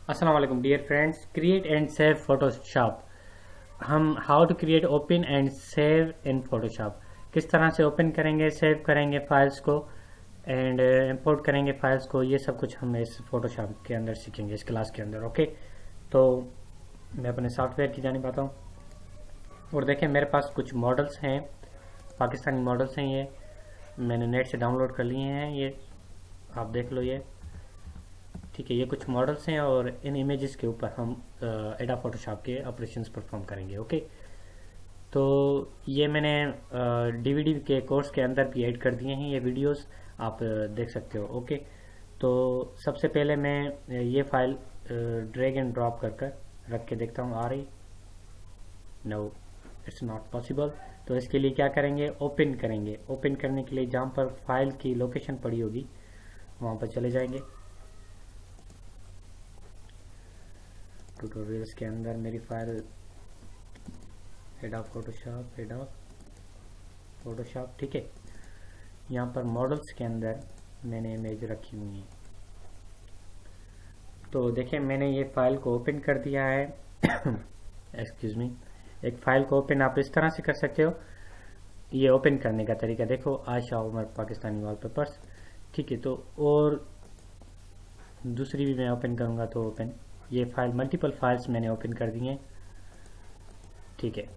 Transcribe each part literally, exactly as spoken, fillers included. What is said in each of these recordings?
अस्सलाम वालेकुम dear friends, create and save Photoshop. हम how to create open and save in Photoshop, किस तरह से ओपन करेंगे, सेव करेंगे फाइल्स को एंड इंपोर्ट करेंगे फाइल्स को, ये सब कुछ हम इस फोटोशॉप के अंदर सीखेंगे इस क्लास के अंदर। ओके, तो मैं अपने सॉफ्टवेयर की जानिब आता हूँ और देखें मेरे पास कुछ मॉडल्स हैं, पाकिस्तानी मॉडल्स हैं। ये मैंने नेट से डाउनलोड कर लिए हैं, ये आप देख लो। ये ठीक है, ये कुछ मॉडल्स हैं और इन इमेजेस के ऊपर हम एडा फोटोशॉप के ऑपरेशंस परफॉर्म करेंगे। ओके, तो ये मैंने डीवीडी के कोर्स के अंदर भी ऐड कर दिए हैं, ये वीडियोस आप देख सकते हो। ओके, तो सबसे पहले मैं ये फाइल ड्रैग एंड ड्रॉप कर कर रख के देखता हूँ, आ रही? No, it's not possible. तो इसके लिए क्या करेंगे, ओपन करेंगे। ओपन करने के लिए जहाँ पर फाइल की लोकेशन पड़ी होगी वहाँ पर चले जाएंगे। ट्यूटोरियल्स के अंदर मेरी फाइल एडा फोटोशॉप एडा फोटोशॉप ठीक है, यहाँ पर मॉडल्स के अंदर मैंने इमेज रखी हुई है। तो देखिए मैंने ये फाइल को ओपन कर दिया है। एक्सक्यूज मी, एक फाइल को ओपन आप इस तरह से कर सकते हो। ये ओपन करने का तरीका देखो, आयशा उमर पाकिस्तानी वॉलपेपर्स। ठीक है, तो और दूसरी भी मैं ओपन करूँगा तो ओपन, ये फाइल मल्टीपल फाइल्स मैंने ओपन कर दी हैं। ठीक है,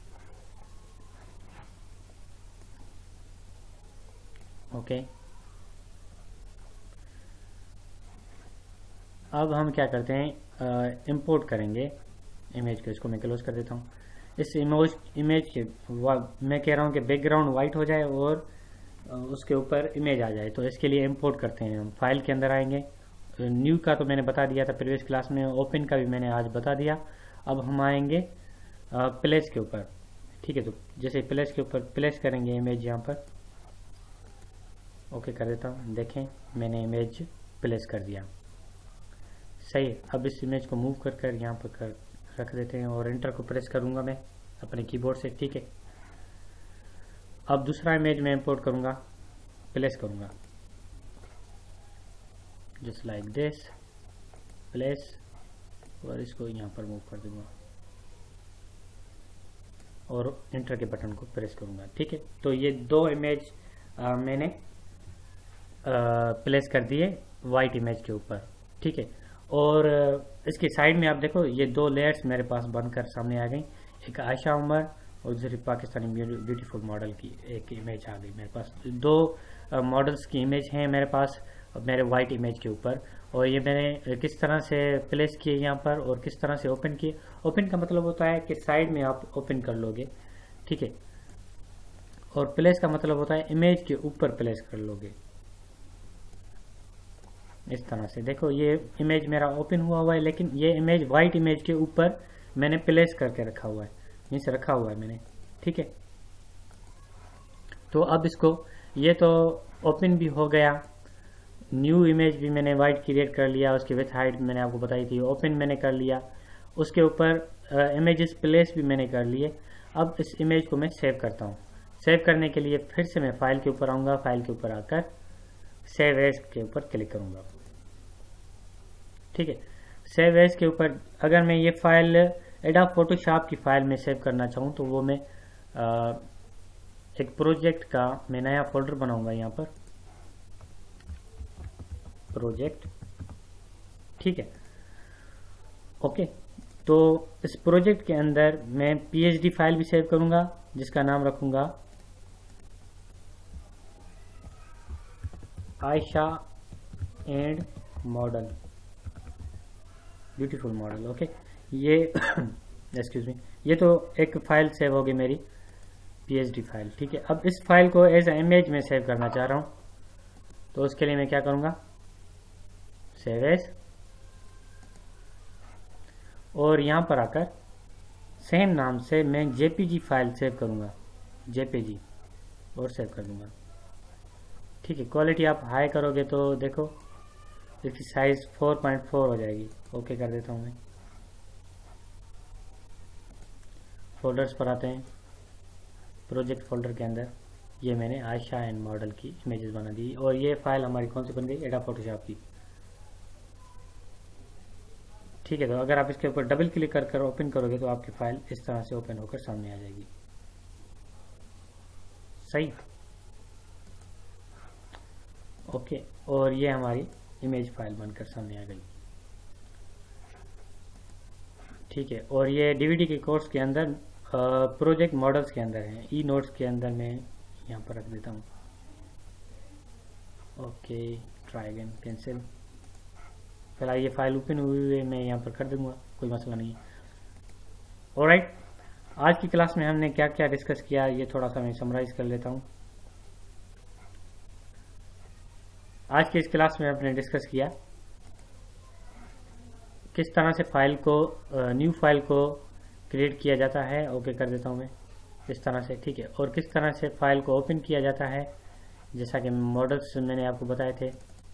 ओके। अब हम क्या करते हैं, इंपोर्ट करेंगे इमेज को। इसको मैं क्लोज कर देता हूँ। इस इमेज इमेज के मैं कह रहा हूँ कि बैकग्राउंड वाइट हो जाए और उसके ऊपर इमेज आ जाए, तो इसके लिए इंपोर्ट करते हैं हम। फाइल के अंदर आएंगे, न्यू का तो मैंने बता दिया था प्रीवियस क्लास में, ओपन का भी मैंने आज बता दिया। अब हम आएंगे प्लेस के ऊपर। ठीक है, तो जैसे प्लेस के ऊपर प्लेस करेंगे इमेज यहाँ पर, ओके कर देता हूँ। देखें मैंने इमेज प्लेस कर दिया, सही है। अब इस इमेज को मूव कर कर यहाँ पर कर रख देते हैं और एंटर को प्रेस करूँगा मैं अपने कीबोर्ड से। ठीक है, अब दूसरा इमेज मैं इंपोर्ट करूँगा, प्लेस करूँगा जस्ट लाइक दिस, प्लेस, और इसको यहाँ पर मूव कर दूंगा और एंटर के बटन को प्रेस करूँगा। ठीक है, तो ये दो इमेज आ, मैंने आ, प्लेस कर दिए वाइट इमेज के ऊपर। ठीक है, और इसकी साइड में आप देखो ये दो लेयर्स मेरे पास बनकर सामने आ गई, एक आयशा उमर और दूसरी पाकिस्तानी ब्यूटीफुल मॉडल की एक इमेज आ गई मेरे पास। दो मॉडल्स की इमेज हैं मेरे पास मेरे वाइट इमेज के ऊपर, और ये मैंने किस तरह से प्लेस किए यहाँ पर और किस तरह से ओपन किए। ओपन का मतलब होता है कि साइड में आप ओपन कर लोगे, ठीक है, और प्लेस का मतलब होता है इमेज के ऊपर प्लेस कर लोगे। इस तरह से देखो ये इमेज मेरा ओपन हुआ हुआ है, लेकिन ये इमेज वाइट इमेज के ऊपर मैंने प्लेस करके रखा हुआ है, नीचे रखा हुआ है मैंने। ठीक है, तो अब इसको, ये तो ओपन भी हो गया, न्यू इमेज भी मैंने वाइट क्रिएट कर लिया, उसकी विथ हाइट मैंने आपको बताई थी, ओपन मैंने कर लिया, उसके ऊपर इमेजेस प्लेस भी मैंने कर लिए। अब इस इमेज को मैं सेव करता हूँ। सेव करने के लिए फिर से मैं फाइल के ऊपर आऊँगा, फाइल के ऊपर आकर सेव एज के ऊपर क्लिक करूँगा। ठीक है, सेव एज के ऊपर अगर मैं ये फाइल एडा फोटोशॉप की फाइल में सेव करना चाहूँ तो वो मैं आ, एक प्रोजेक्ट का मैं नया फोल्डर बनाऊंगा यहाँ पर, प्रोजेक्ट। ठीक है, ओके, तो इस प्रोजेक्ट के अंदर मैं पीएचडी फाइल भी सेव करूंगा जिसका नाम रखूंगा Ayesha and model beautiful model. Okay, ये एक्सक्यूज मी, ये तो एक फाइल सेव होगी मेरी पीएचडी फाइल। ठीक है, अब इस फाइल को एज ए इमेज में सेव करना चाह रहा हूँ, तो उसके लिए मैं क्या करूँगा, सेव एज, और यहाँ पर आकर सेम नाम से मैं जेपीजी फाइल सेव करूँगा, जेपीजी, और सेव कर दूँगा। ठीक है, क्वालिटी आप हाई करोगे तो देखो इसकी साइज फोर पॉइंट फोर हो जाएगी। ओके कर देता हूँ मैं। फोल्डर्स पर आते हैं, प्रोजेक्ट फोल्डर के अंदर ये मैंने आयशा एंड मॉडल की इमेजेस बना दी, और ये फाइल हमारी कौन सी बन गई, एडा फोटोशॉप की। ठीक है, तो अगर आप इसके ऊपर डबल क्लिक कर कर ओपन करोगे तो आपकी फाइल इस तरह से ओपन होकर सामने आ जाएगी। सही, ओके। और ये हमारी इमेज फाइल बनकर सामने आ गई। ठीक है, और ये डीवीडी के कोर्स के अंदर प्रोजेक्ट मॉडल्स के अंदर है, ई नोट्स के अंदर मैं यहाँ पर रख देता हूँ। Okay, try again, cancel. फिलहाल ये फाइल ओपन हुई हुई है, मैं यहाँ पर कर दूंगा, कोई मसला नहीं। ऑलराइट, आज की क्लास में हमने क्या क्या डिस्कस किया ये थोड़ा सा मैं समराइज कर लेता हूँ। आज की इस क्लास में हमने डिस्कस किया किस तरह से फाइल को न्यू फाइल को क्रिएट किया जाता है। ओके कर देता हूँ मैं इस तरह से, ठीक है। और किस तरह से फाइल को ओपन किया जाता है, जैसा कि मॉडल्स मैंने आपको बताए थे।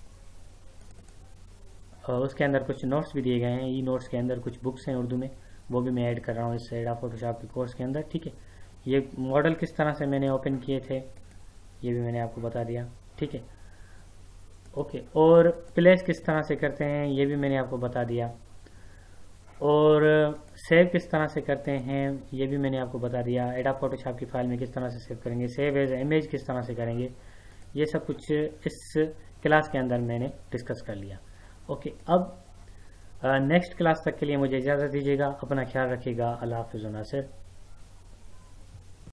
और उसके अंदर कुछ नोट्स भी दिए गए हैं, ई नोट्स के अंदर कुछ बुक्स हैं उर्दू में, वो भी मैं ऐड कर रहा हूँ इस एडा फोटोशॉप के कोर्स के अंदर, ठीक है। ये मॉडल किस तरह से मैंने ओपन किए थे ये भी मैंने आपको बता दिया, ठीक है। ओके, और प्लेस किस तरह से करते हैं ये भी मैंने आपको बता दिया, और सेव किस तरह से करते हैं ये भी मैंने आपको बता दिया। एडा फोटोशॉप की फाइल में किस तरह से सेव करेंगे, सेव एज इमेज किस तरह से करेंगे, ये सब कुछ इस क्लास के अंदर मैंने डिस्कस कर लिया। ओके, अब नेक्स्ट क्लास तक के लिए मुझे इजाज़त दीजिएगा। अपना ख्याल रखिएगा। अल्लाह हाफ़िज़ नासिर।